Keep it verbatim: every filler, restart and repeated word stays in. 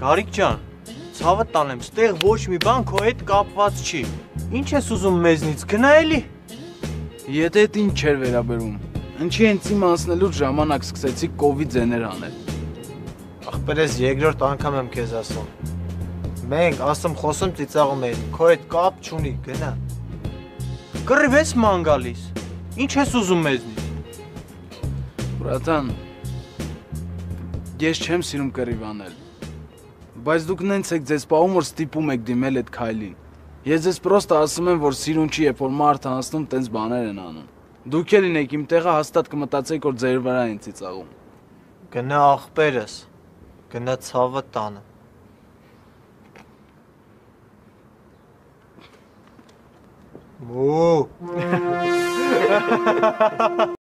Գարիկ ջան, ցավը տանեմ, ստեղ ոչ մի բան քո հետ կապված չի։ Ինչ ես ուզում մեզնից գնա էլի։ Եթե այդ ինչ չէր վերաբերում, ինչի հենց իմ անցնելուց ժամանակ սկսեցի կովի ձեներ անել։ Ախպերես երկրորդ անգամ եմ քեզ ասում։ Մենք ասում խոսում ծիծաղում էինք, քո հետ կապ չունի, գնա։ Կռիվ ես ման գալիս։ Ինչ ես ուզում մեզնից։ Բրատան, ես չեմ սիրում կռիվ անել։ Բայց դուք նենց եք ձեզ պահում, որ ստիպում եք դիմել այդ քայլին։ Ես ձեզ պրոստը ասում եմ, որ սիրուն չի, երբ որ մարդը անցնում, տենց բաներ են անում։ Դուք էլ ինեք իմ տեղը հաստատ կմտածեք, որ ձեր վրա են ծիծաղում։ Գնա ախպերս, գնա ցավը տանը։ Մու